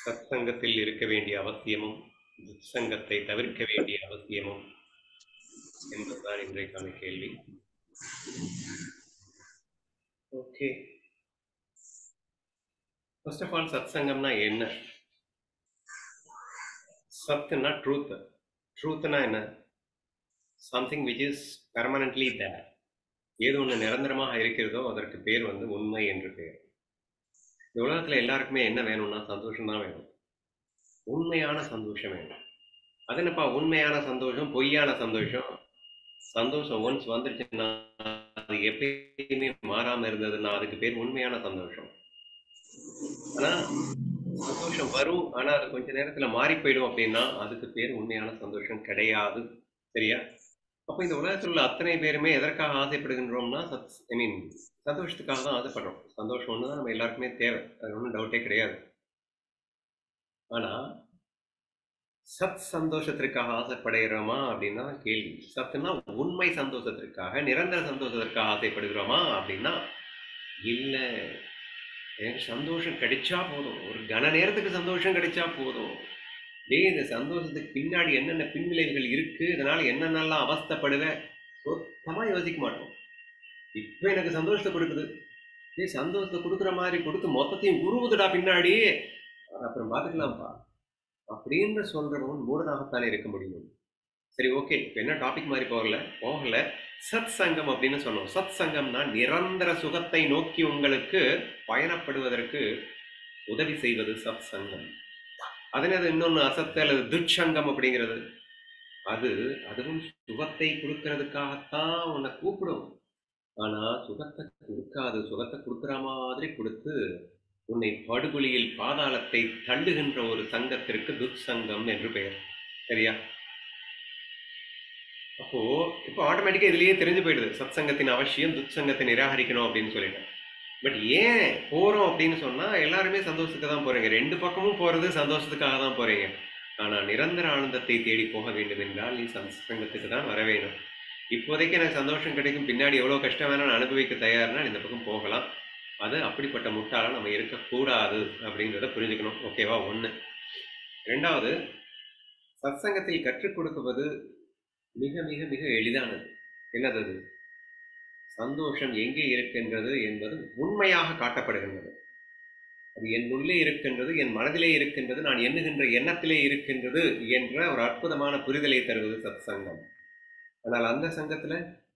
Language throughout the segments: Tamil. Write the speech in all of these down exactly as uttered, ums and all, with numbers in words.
சத்சங்கத்தில் இருக்க வேண்டிய அவசியமும் துத்சங்கத்தை தவிர்க்க வேண்டிய அவசியமும் என்பதுதான் இன்றைக்கான கேள்வி. ஓகே, ஃபர்ஸ்ட் ஆஃப் ஆல் சத்சங்கம்னா என்ன? சத்துனா ட்ரூத். ட்ரூத்னா என்ன? Something which is permanently there. ஏது ஒன்று நிரந்தரமாக இருக்கிறதோ அதற்கு பேர் வந்து உண்மை என்று பேர். இந்த உலகத்துல எல்லாருக்குமே என்ன வேணும்னா சந்தோஷம் தான் வேணும். உண்மையான சந்தோஷம் வேணும். அது என்னப்பா உண்மையான சந்தோஷம், பொய்யான சந்தோஷம்? சந்தோஷம் ஒன்ஸ் வந்துருச்சுன்னா அது எப்பயுமே மாறாம இருந்ததுன்னா அதுக்கு பேர் உண்மையான சந்தோஷம். ஆனா சந்தோஷம் வரும், ஆனா அது கொஞ்ச நேரத்துல மாறி போயிடும் அப்படின்னா அதுக்கு பேர் உண்மையான சந்தோஷம் கிடையாது. சரியா? அப்ப இந்த உலகத்தில் உள்ள அத்தனை பேருமே எதற்காக ஆசைப்படுகின்றோம்னா சத் ஐ மீன் சந்தோஷத்துக்காக தான் ஆசைப்படுறோம். சந்தோஷம் ஒண்ணுதான் நம்ம எல்லாருக்குமே தேவை, அது ஒன்றும் டவுட்டே கிடையாது. ஆனா சத் சந்தோஷத்திற்காக ஆசைப்படுகிறோமா அப்படின்னா கேள்வி. சத்துனா உண்மை சந்தோஷத்திற்காக, நிரந்தர சந்தோஷத்திற்காக ஆசைப்படுகிறோமா அப்படின்னா இல்ல. எனக்கு சந்தோஷம் கிடைச்சா போதும், ஒரு கன நேரத்துக்கு சந்தோஷம் கிடைச்சா போதும். டேய், இந்த சந்தோஷத்துக்கு பின்னாடி என்னென்ன பின்விளைவுகள் இருக்கு, இதனால என்னென்னலாம் அவஸ்தைப்படுவேன் சுத்தமா யோசிக்க மாட்டோம். இப்ப எனக்கு சந்தோஷத்தை கொடுக்குது, டே சந்தோஷத்தை கொடுக்குற மாதிரி கொடுத்து மொத்தத்தையும் உருவுதுடா பின்னாடி, அப்புறம் பார்த்துக்கலாம்ப்பா அப்படின்னு சொல்றவன் மூடனாகத்தானே இருக்க முடியும். சரி, ஓகே, இப்போ என்ன டாபிக் மாதிரி போகல போகல சத் சங்கம் அப்படின்னு சொன்னோம். சத் சங்கம்னா நிரந்தர சுகத்தை நோக்கி உங்களுக்கு பயணப்படுவதற்கு உதவி செய்வது சத் சங்கம். அதனது இன்னொன்று அசத்து அல்லது துச்சங்கம் அப்படிங்கிறது. அது அதுவும் சுகத்தை கொடுக்கறதுக்காகத்தான் உன்னை கூப்பிடும். ஆனா சுகத்தை கொடுக்காது. சுகத்தை கொடுக்குற மாதிரி கொடுத்து உன்னை படுகொலியில் பாதாளத்தை தள்ளுகின்ற ஒரு சங்கத்திற்கு துச்சங்கம் என்று பெயர். சரியா? அப்போ இப்போ ஆட்டோமேட்டிக்கா இதுலயே தெரிஞ்சு போயிடுது சத் சங்கத்தின் அவசியம், துச்சங்கத்தை நிராகரிக்கணும் அப்படின்னு சொல்லிட்டு. பட் ஏன் போறோம் அப்படின்னு சொன்னா எல்லாருமே சந்தோஷத்துக்கு தான் போறீங்க. ரெண்டு பக்கமும் போறது சந்தோஷத்துக்காக தான் போறீங்க. ஆனா நிரந்தர ஆனந்தத்தை தேடி போக வேண்டும் என்றால் நீ சத்சங்கத்துக்கு தான் வர வேணும். இப்போதைக்கு எனக்கு சந்தோஷம் கிடைக்கும், பின்னாடி எவ்வளவு கஷ்டம் வேணா நான் அனுபவிக்க தயார்னா இந்த பக்கம் போகலாம். அது அப்படிப்பட்ட முட்டாளா நம்ம இருக்கக்கூடாது அப்படிங்கிறத புரிஞ்சுக்கணும். ஓகேவா? ஒண்ணு. ரெண்டாவது, சத்சங்கத்தில் கற்றுக் கொடுக்குவது மிக மிக மிக எளிதானது. என்னது அது? சந்தோஷம் எங்கே இருக்கின்றது என்பது உண்மையாக காட்டப்படுகின்றது. அது என் உள்ளே இருக்கின்றது, என் மனதிலே இருக்கின்றது, நான் எண்ணுகின்ற எண்ணத்திலே இருக்கின்றது என்ற ஒரு அற்புதமான புரிதலை தருவது சத் சங்கம். ஆனால் அந்த சங்கத்துல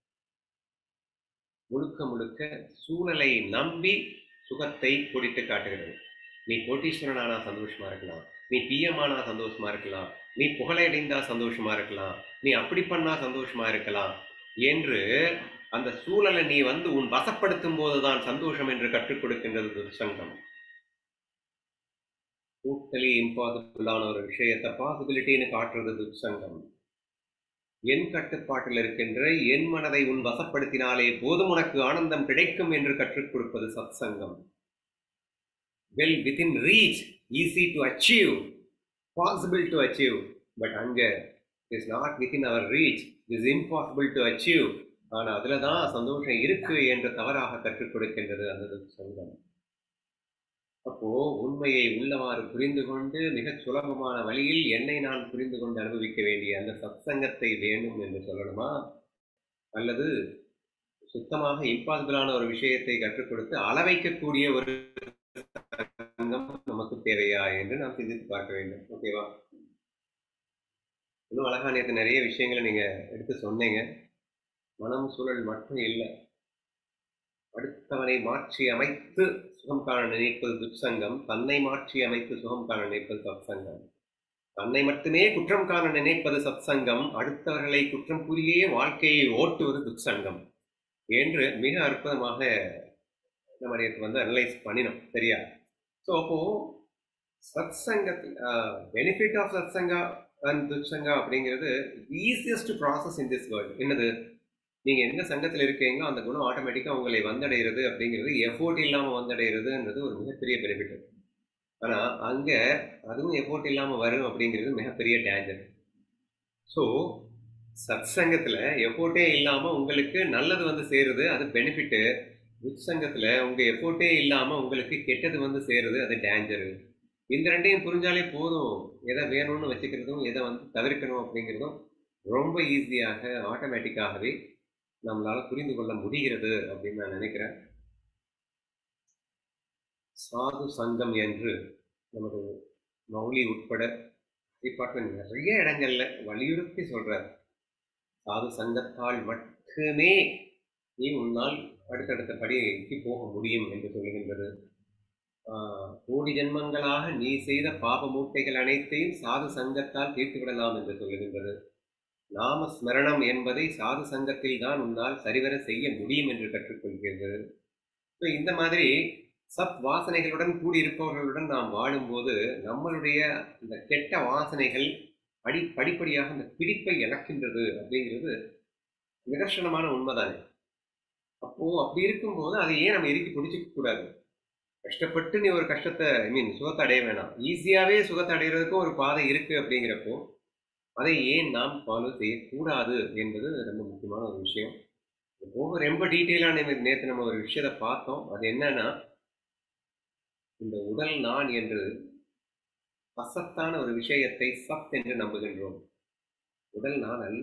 முழுக்க முழுக்க சூழலை நம்பி சுகத்தை கொடித்து காட்டுகிறது. நீ கோட்டீஸ்வரனானா சந்தோஷமா இருக்கலாம், நீ பிஎம் ஆனா சந்தோஷமா இருக்கலாம், நீ புகழடைந்தா சந்தோஷமா இருக்கலாம், நீ அப்படி பண்ணா சந்தோஷமா இருக்கலாம் என்று அந்த சூழலை நீ வந்து உன் வசப்படுத்தும் போதுதான் சந்தோஷம் என்று கற்றுக் கொடுக்கின்றது துர்சங்கம். டோட்டலி இம்பாசிபிளான ஒரு விஷயத்தை பாசிபிலிட்டின்னு காட்டுறது துர்சங்கம். என் கட்டுப்பாட்டில் இருக்கின்ற என் மனதை உன் வசப்படுத்தினாலே போதும் உனக்கு ஆனந்தம் கிடைக்கும் என்று கற்றுக் கொடுப்பது சத் சங்கம். Well within reach, easy to achieve, possible to achieve, but anger is not within our reach, is impossible to achieve. ஆனா அதுலதான் சந்தோஷம் இருக்கு என்று தவறாக கற்றுக் கொடுக்கின்றது அந்த சங்கம். அப்போ உண்மையை உள்ளவாறு புரிந்து கொண்டு மிகச் சுலபமான வழியில் என்னை நான் புரிந்து கொண்டு அனுபவிக்க வேண்டிய அந்த சத்சங்கத்தை வேண்டும் என்று சொல்லணுமா, அல்லது சுத்தமாக இம்பாசிபிளான ஒரு விஷயத்தை கற்றுக் கொடுத்து அளவைக்கக்கூடிய ஒரு சங்கம் நமக்கு தேவையா என்று நாம் சிந்தித்து பார்க்க வேண்டும். ஓகேவா? இன்னும் அழகா நேற்று நிறைய விஷயங்களை நீங்க எடுத்து சொன்னீங்க. மனம் சூழல் மட்டும் இல்லை, அடுத்தவனை மாற்றி அமைத்து சுகம் காண நினைப்பது துச்சங்கம், தன்னை மாற்றி அமைத்து சுகம் காண நினைப்பது சத்சங்கம். தன்னை மட்டுமே குற்றம் காண நினைப்பது சத்சங்கம், அடுத்தவர்களை குற்றம் கூறியே வாழ்க்கையை ஓட்டுவது துச்சங்கம் என்று மிக அற்புதமாக நம்ம நேற்று வந்து அனலைஸ் பண்ணினோம். சரியா? ஸோ அப்போ சத்சங்கத்தில் பெனிஃபிட் ஆஃப் சத்சங்கா அண்ட் துச்சங்கா அப்படிங்கிறது easiest process in this world. என்னது? நீங்க எந்த சங்கத்தில் இருக்கீங்களோ அந்த குணம் ஆட்டோமேட்டிக்கா உங்களை வந்தடைகிறது அப்படிங்கிறது, எஃபோர்ட் இல்லாம வந்தடைகிறதுன்றது ஒரு மிகப்பெரிய பெனிஃபிட். ஆனா அங்க அதுவும் எஃபோர்ட் இல்லாம வரும் அப்படிங்கிறது மிகப்பெரிய டேஞ்சர். ஸோ சத் சங்கத்துல எஃபோர்ட்டே இல்லாம உங்களுக்கு நல்லது வந்து சேருது, அது பெனிஃபிட். துச்சங்கத்துல உங்க எஃபோர்ட்டே இல்லாம உங்களுக்கு கெட்டது வந்து சேருது, அது டேஞ்சரு. இந்த ரெண்டையும் புரிஞ்சாலே போதும். எதை வேணும்னு வச்சுக்கிறதும் எதை வந்து தவிர்க்கணும் அப்படிங்கிறதும் ரொம்ப ஈஸியாக ஆட்டோமேட்டிக்காகவே நம்மளால புரிந்து கொள்ள முடிகிறது அப்படின்னு நான் நினைக்கிறேன். சாது சங்கம் என்று நமது மௌலி உட்பட டிபார்ட்மெண்ட் நிறைய இடங்கள்ல வலியுறுத்தி சொல்றார். சாது சங்கத்தால் மட்டுமே நீ உன்னால் அடுத்தடுத்த படிக்கு போக முடியும் என்று சொல்லுகின்றது. கோடி ஜென்மங்களாக நீ செய்த பாப மூட்டைகள் அனைத்தையும் சாது சங்கத்தால் தீர்த்து விடலாம் என்று சொல்லுகின்றது. நாம ஸ்மரணம் என்பதை சாது சங்கத்தில் தான் உன்னால் சரிவர செய்ய முடியும் என்று கற்றுக்கொள்கிறது. இந்த மாதிரி சத் வாசனைகளுடன் கூடியிருப்பவர்களுடன் நாம் வாழும்போது நம்மளுடைய இந்த கெட்ட வாசனைகள் அடி படிப்படியாக அந்த பிடிப்பை இழக்கின்றது அப்படிங்கிறது நிதர்சனமான உண்மைதானே. அப்போ அப்படி இருக்கும்போது அதை ஏன் நம்ம எதுக்கு பிடிச்சிக்க கூடாது? கஷ்டப்பட்டு நீ ஒரு கஷ்டத்தை ஐ மீன் சுகத்தை அடைய வேணாம். ஈஸியாவே சுகத்தை அடைகிறதுக்கும் ஒரு பாதை இருக்கு அப்படிங்கிறப்போ அதை ஏன் நாம் ஃபாலோ செய்யக்கூடாது என்பது ரொம்ப முக்கியமான ஒரு விஷயம். போக ரொம்ப டீட்டெயிலான நேற்று நம்ம ஒரு விஷயத்தை பார்த்தோம். அது என்னன்னா, இந்த உடல் நான் என்று அசத்தான ஒரு விஷயத்தை சத் என்று நம்புகின்றோம். உடல் நான் அல்ல.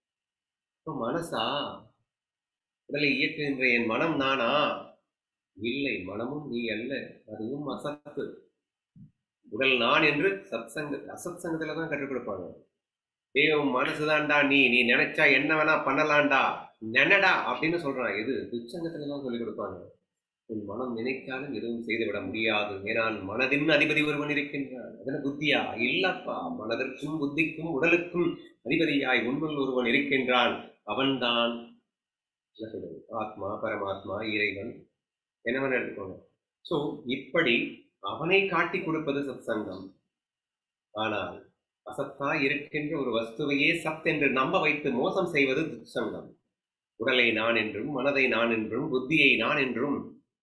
மனசா? உடலை இயக்குகின்ற என் மனம் நானா? இல்லை, மனமும் நீ அல்ல, அதுவும் அசத்து. உடல் நான் என்று சத் சங்க அசத் சங்கத்துல தான் கற்றுக் கொடுப்பாங்க. ஏன் மனசுதான்டா நீ நீ நினைச்சா என்ன வேணா பண்ணலாம்டா, நினைடா அப்படின்னு சொல்றான். இது துச்சங்கத்துல தான் சொல்லிக் கொடுப்பாங்க. உன் மனம் நினைத்தாலும் எதுவும் செய்துவிட முடியாது, ஏனால் மனதின் அதிபதி ஒருவன் இருக்கின்றான். அதன புத்தியா? இல்லப்பா, மனதிற்கும் புத்திக்கும் உடலுக்கும் அதிபதியாய் உண்மையில் ஒருவன் இருக்கின்றான். அவன்தான் என்ன சொல்றது, ஆத்மா, பரமாத்மா, இறைவன் என்னவன் எடுத்துக்கோங்க. சோ இப்படி அவனை காட்டி கொடுப்பது சத் சங்கம். ஆனால் அசத்தா இருக்கின்ற ஒரு வஸ்துவையே சத் என்று நம்ப வைத்து மோசம் செய்வது துச்சங்கம். உடலை நான் என்றும், மனதை நான் என்றும், புத்தியை நான் என்றும்,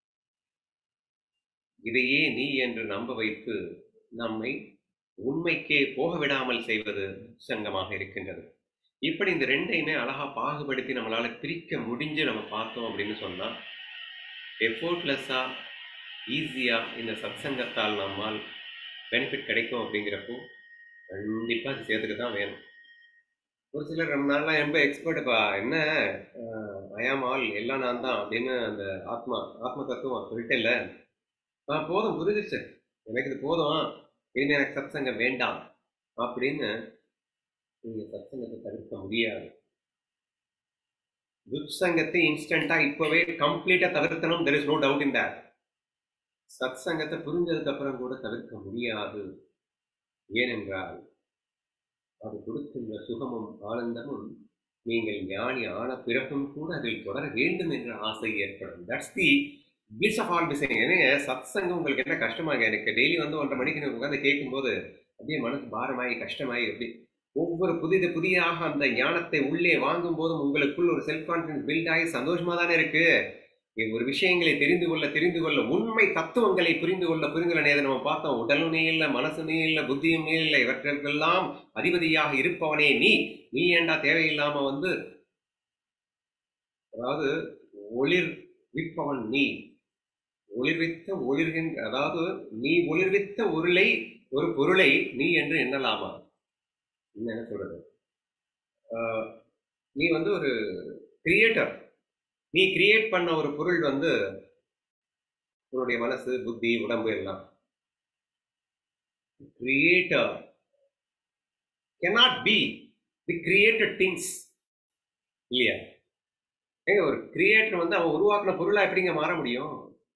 இதையே நீ என்று நம்ப வைத்து நம்மை உண்மைக்கே போக விடாமல் செய்வது துச்சங்கமாக இருக்கின்றது. இப்படி இந்த ரெண்டையுமே அழகா பாகுபடுத்தி நம்மளால பிரிக்க முடிஞ்சு நம்ம பார்த்தோம் அப்படின்னு சொன்னா எஃபோர்ட்லெஸ்ஸா ஈஸியா இந்த சத்சங்கத்தால் நம்மால் பெனிஃபிட் கிடைக்கும். அப்படிங்கிறப்போ கண்டிப்பா அது சேர்த்துக்கு தான் வேணும். ஒரு சிலர் ரொம்ப நாள்லாம் ரொம்ப எக்ஸ்பர்ட்டுப்பா, என்ன ஐயாம் ஆல் எல்லாம் நான் தான் அப்படின்னு அந்த ஆத்மா ஆத்ம தத்துவம் சொல்லிட்டு இல்லை, ஆ போதும் புரிஞ்சிச்சு, எனக்கு இது போதும், இனிமே எனக்கு சத்சங்கம் வேண்டாம் அப்படின்னு நீங்க சத்சங்கத்தை தவிர்க்க முடியாது. துத்சங்கத்தை இன்ஸ்டன்டா இப்பவே கம்ப்ளீட்டா தவிர்க்கணும். There is no doubt in that. சத்சங்கத்தை புரிஞ்சதுக்கு அப்புறம் கூட தவிர்க்க முடியாது. ஏனென்றால் அது கொடுக்கின்ற சுகமும் ஆனந்தமும் நீங்கள் ஞானி ஆன பிறகும் கூட அதில் தொடர வேண்டும் என்ற ஆசை ஏற்படும். That's the bliss of all blessing. ஏன்னா சத் சங்கம் உங்களுக்கு என்ன கஷ்டமாங்க, எனக்கு டெய்லி வந்து ஒன்றரை மணிக்கு உட்காந்து கேட்கும்போது அப்படியே மனசு பாரமாயி கஷ்டமாயி அப்படி ஒவ்வொரு புதிது புதிதாக அந்த ஞானத்தை உள்ளே வாங்கும் போதும் உங்களுக்குள் ஒரு செல்ஃப் கான்பிடன்ஸ் பில்ட் ஆகி சந்தோஷமா தானே இருக்கு. ஒரு விஷயங்களை தெரிந்து கொள்ள தெரிந்து கொள்ள உண்மை தத்துவங்களை புரிந்து கொள்ள புரிந்து கொள்ள நேரம் நம்ம பார்த்தோம். உடலுமே இல்லை, மனசுமே இல்லை, புத்தியுமே இல்லை, இவற்றுக்கெல்லாம் அதிபதியாக இருப்பவனே நீ. நீ ஏண்டா தேவையில்லாம வந்து, அதாவது ஒளிர் விற்பவன் நீ, ஒளிர்வித்த ஒளிர்கின்ற, அதாவது நீ ஒளிர்வித்த ஒருளை ஒரு பொருளை நீ என்று எண்ணலாமா? என்ன சொல்றது, நீ வந்து ஒரு கிரியேட்டர். நீ கிரியேட் பண்ண ஒரு பொருள் வந்து உன்னுடைய மனசு, புத்தி, உடம்பு எல்லாம். Creator cannot be the created things இல்லையா? ஏங்க ஒரு கிரியேட்டர் வந்து அவன் உருவாக்கின பொருளா எப்படிங்க மாற முடியும்?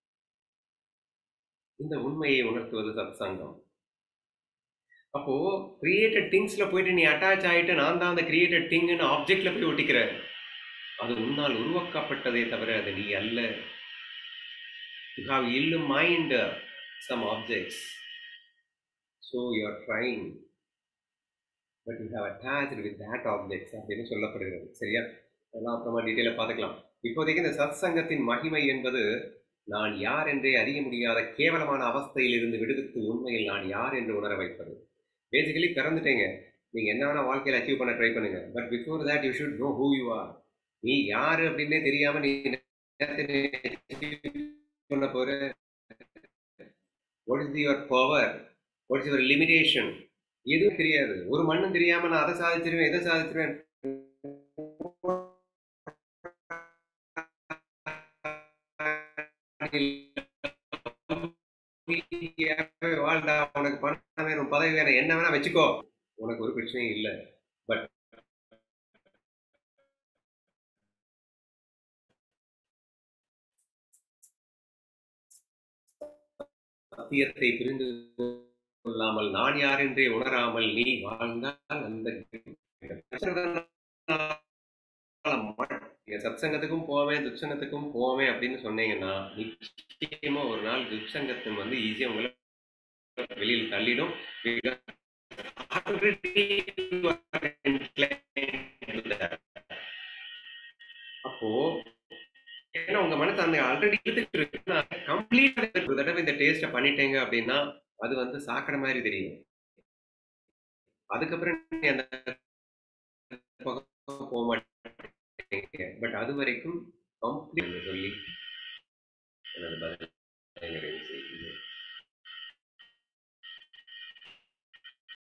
இந்த உண்மையை உணர்த்துவது சத்சங்கம். அப்போ கிரியேட்டட் திங்ஸ்ல போயிட்டு நீ அட்டாச் ஆயிட்டு நான் தான் அந்த கிரியேட்டட் திங்னு ஆப்ஜெக்ட்ல போய் ஒட்டிக்கிற. அது உன்னால் உருவாக்கப்பட்டதே தவிர அது நீ அல்ல. You have illumined some objects, so you are trying, but you have attached with that objects அப்படின்னு சொல்லப்படுகிறது. சரியா? அதெல்லாம் அப்புறமா டீட்டெயிலாக பார்த்துக்கலாம். இப்போதைக்கு இந்த சத் சங்கத்தின் மகிமை என்பது நான் யார் என்றே அறிய முடியாத கேவலமான அவஸ்தையில் இருந்து விடுவித்து உண்மையில் நான் யார் என்று உணர வைப்பது. பேசிக்கலி பிறந்துட்டீங்க, நீங்க என்ன வேணா வாழ்க்கையில் அச்சீவ் பண்ண ட்ரை பண்ணுங்க. But before that you should know who you are. நீ யாரு அப்படின்னே தெரியாம நீ பண்ண போற. What is your power? What's your limitation எதுவும் தெரியாது. ஒரு மண்ணும் தெரியாம நான் அதை சாதிச்சிருவேன் இதை சாதிச்சிருவேன் வாழ்டா, உனக்கு பணம் வேணும் பதவி வேணும் என்ன வேணா வச்சுக்கோ, உனக்கு ஒரு பிரச்சனையும் இல்லை. பட் சத்தியத்தை புரிந்து கொள்ளாமல் நான் யார் என்றே உணராமல் நீ வாழ்ந்தால் அந்த சத்சங்கத்துக்கும் போவேன் துச்சங்கத்துக்கும் போவேன் அப்படின்னு சொன்னீங்கன்னா நிச்சயமா ஒரு நாள் துச்சங்கத்தும் வந்து ஈஸியா உங்களை வெளியில் தள்ளிடும். அப்போ ஏன்னா உங்க மனசு அந்த ஆல்ரெடி கம்ப்ளீட்டா ஒரு தடவை இந்த டேஸ்ட பண்ணிட்டீங்க அப்படின்னா அது வந்து சாக்கடை மாதிரி தெரியும். அதுக்கப்புறம் அந்த போக மாட்டீங்க. பட் அது வரைக்கும் கம்ப்ளீட் சொல்லி எனது பதில்